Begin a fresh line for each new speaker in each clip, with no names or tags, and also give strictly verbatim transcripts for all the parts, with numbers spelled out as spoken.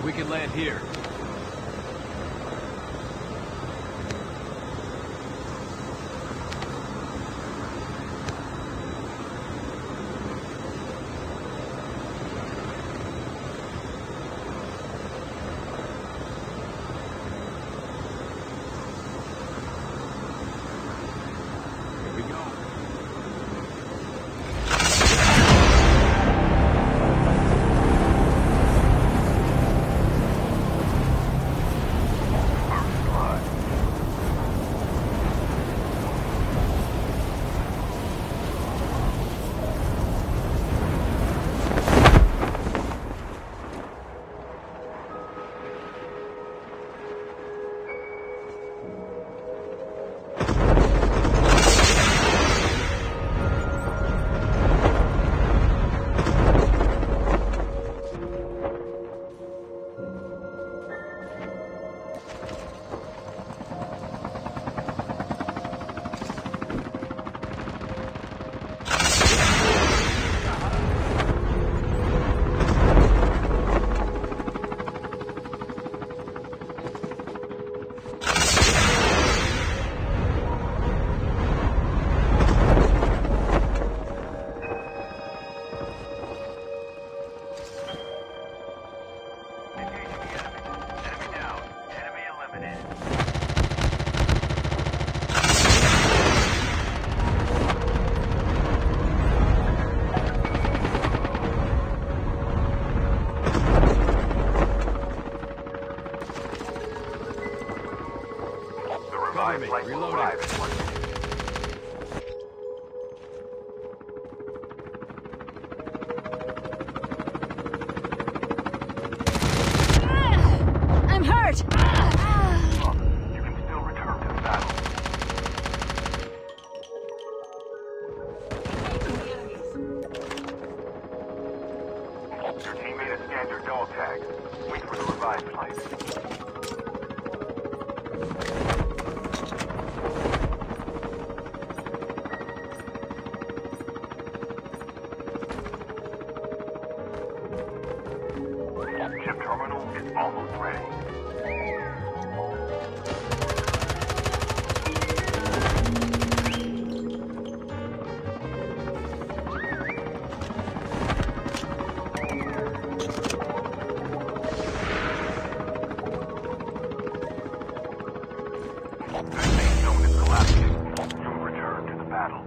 We can land here.
Reloading.
I'm hurt!
You can still return to the battle. Your teammate has scanned your dog tag. Wait for the revived flight. Chip terminal is almost ready. The safe zone is collapsing. Soon return to the battle.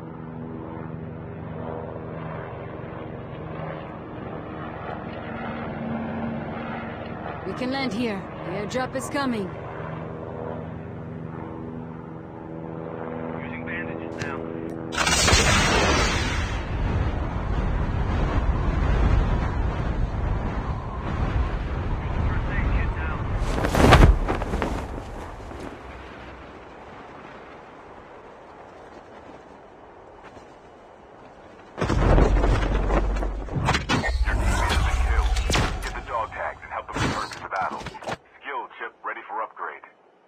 We can land here. The airdrop is coming.
Using bandages now. First aid kit now. Get the dog tags and help them return to the battle. Skill chip ready for upgrade.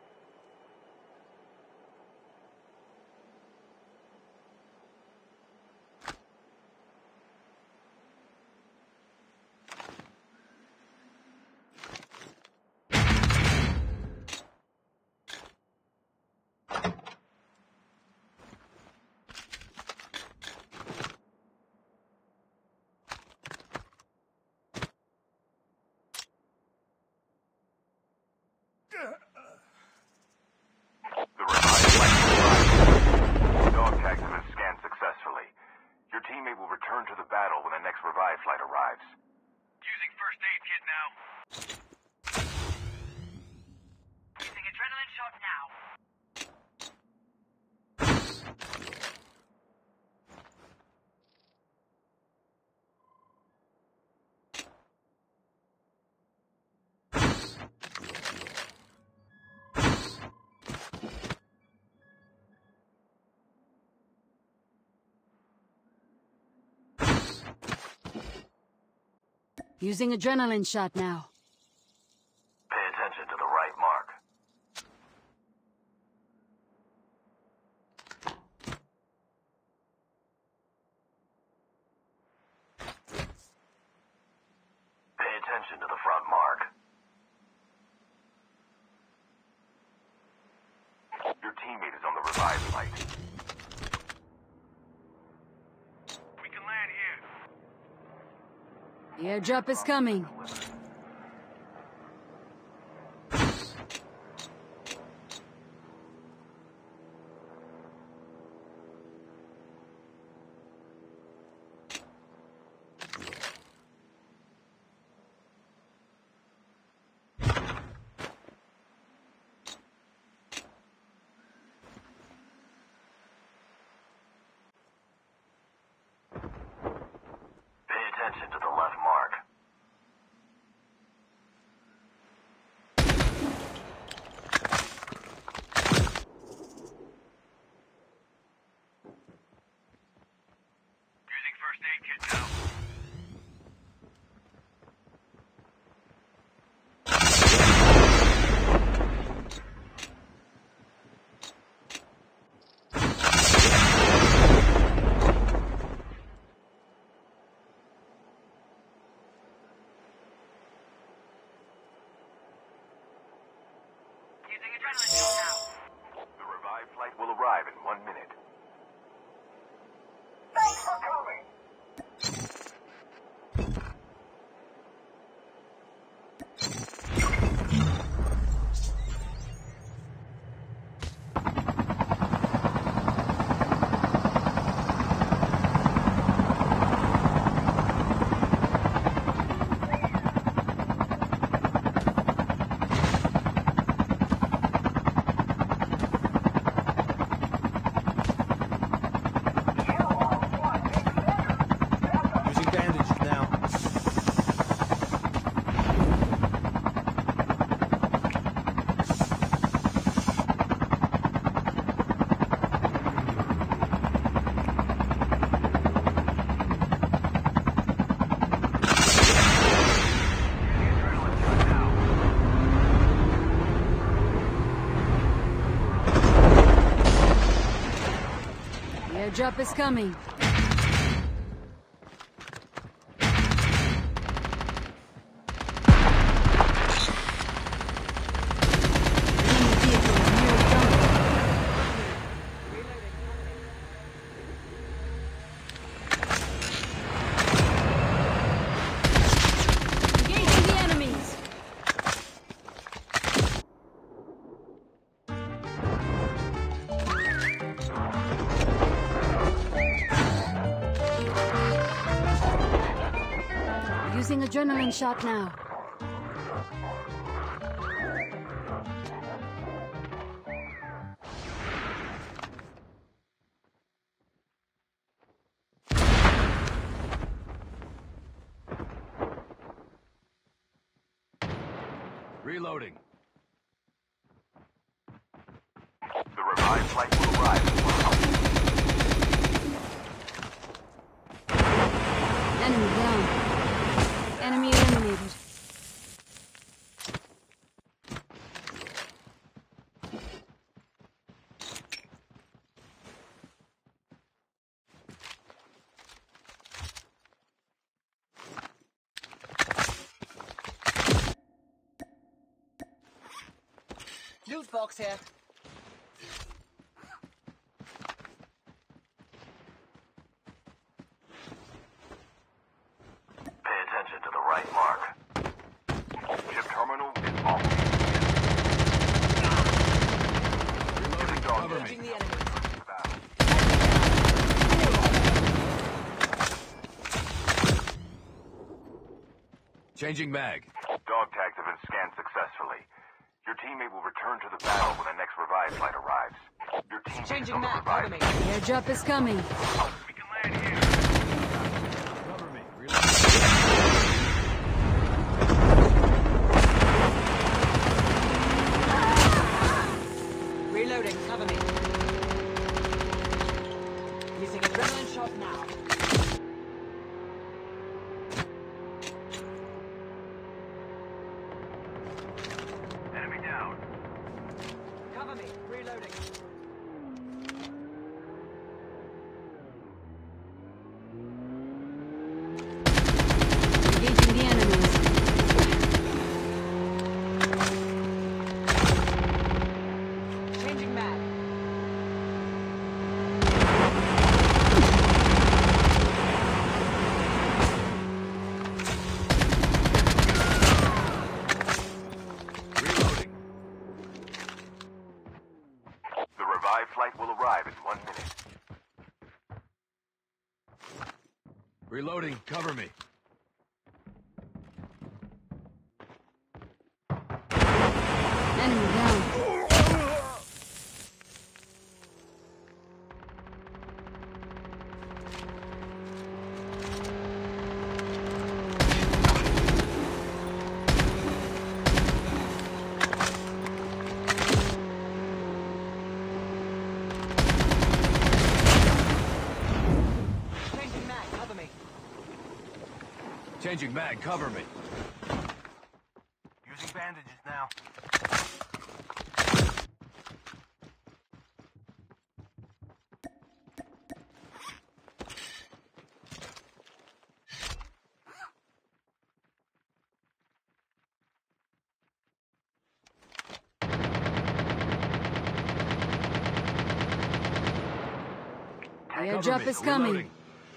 The revived flight will arrive. Dog tags have been scanned successfully. Your teammate will return to the battle when the next revived flight arrives. Using first aid kit now.
Using adrenaline shot now.
Using adrenaline shot now.
Pay attention to the right mark. Pay attention to the front mark. flight. We can land here.
The airdrop is coming.
Attention to the left mark. Using first aid kit now.
Adrenaline shot now.
The revived flight will arrive in one minute.
Thanks for coming.
Airdrop is coming. Engaging the enemies. Using adrenaline shot now.
Reloading. The revived flight will arrive as well.
Enemy down. Enemy eliminated.
Loot box here.
Pay attention to the right mark. Ship terminal is off. Reloading dog
Engaging the enemy.
Changing mag. Dog tags have been scanned successfully. Your teammate will return to the battle when the next revive flight arrives. Your teammate
Changing
on the
map.
revive
Cover me.
The airdrop is coming.
We can land here. Cover me.
Reloading. Cover me. Using adrenaline shot now.
Enemy down.
Cover me. Reloading.
Reloading, cover me.
Enemy down.
Changing mag, cover me.
Changing mag, cover me.
Using bandages now.
The
Cover
airdrop
me.
is coming.
Reloading.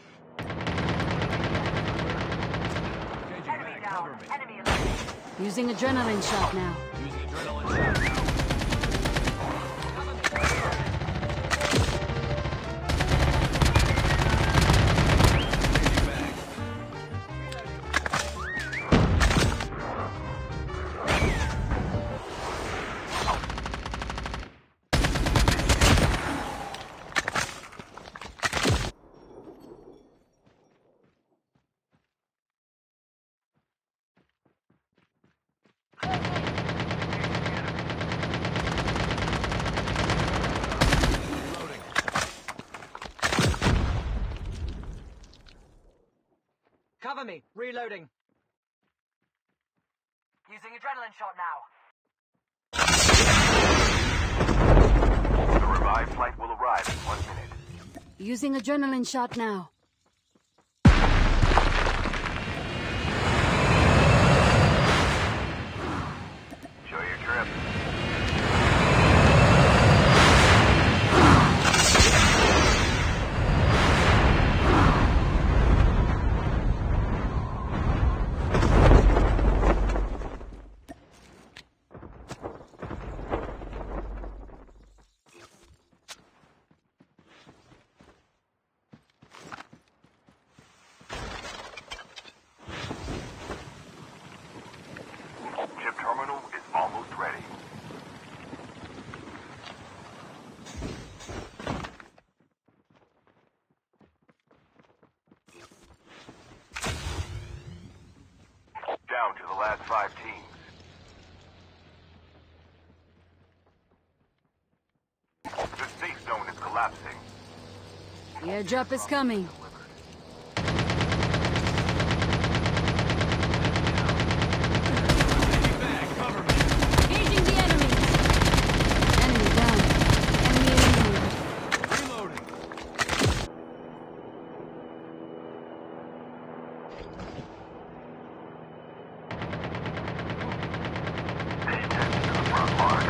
Changing
Enemy
mag,
down.
cover me.
Enemy eliminated.
Using adrenaline shot now.
Using adrenaline shot now. Changing mag. Reloading.
Cover me. Reloading.
Using adrenaline shot now.
The revived flight will arrive in one minute.
Using adrenaline shot now.
Enjoy your trip. Chip terminal is almost ready. Down to the last five teams. The safe zone is collapsing.
The airdrop is coming.
Changing mag, cover me.
Engaging the enemy. Enemy down. Enemy eliminated.
Reloading.
Pay attention to the front mark.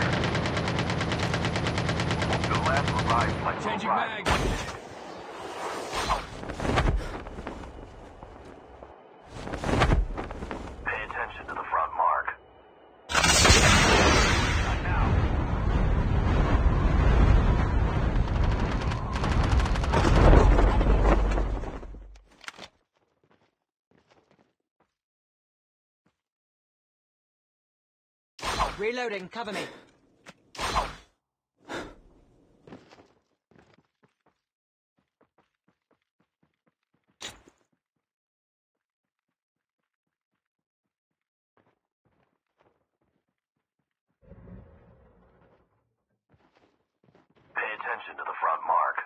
The last revived flight will
Changing
arrive.
mag.
Pay attention to the front mark.
Not now.
Reloading. Cover me.
Pay attention to the front mark.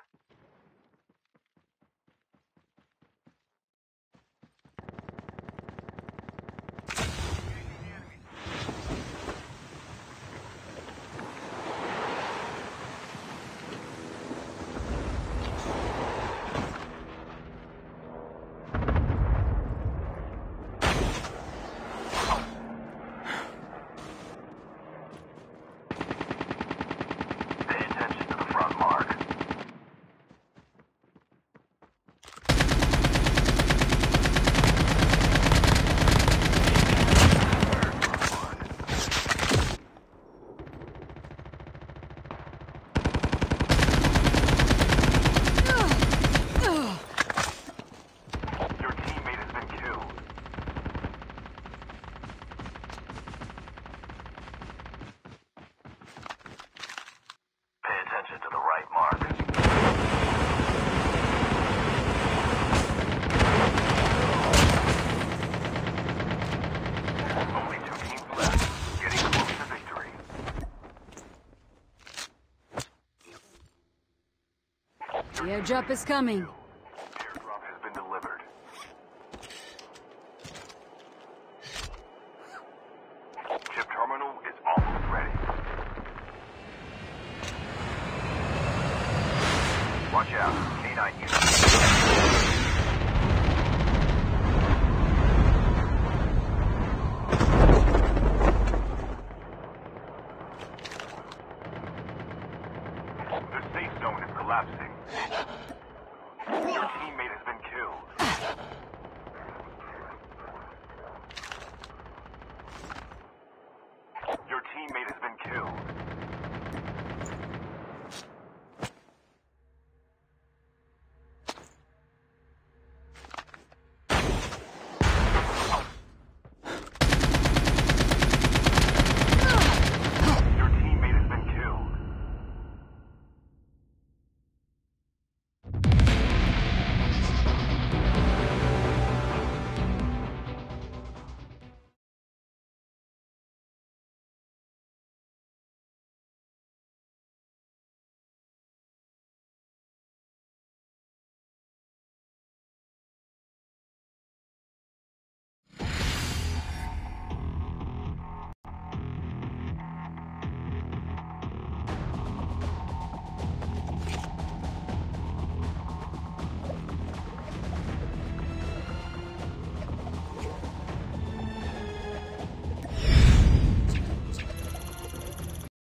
The airdrop is coming.
Airdrop has been delivered. Chip terminal is almost ready. Watch out. K nine units. The safe zone is collapsing. Your teammate has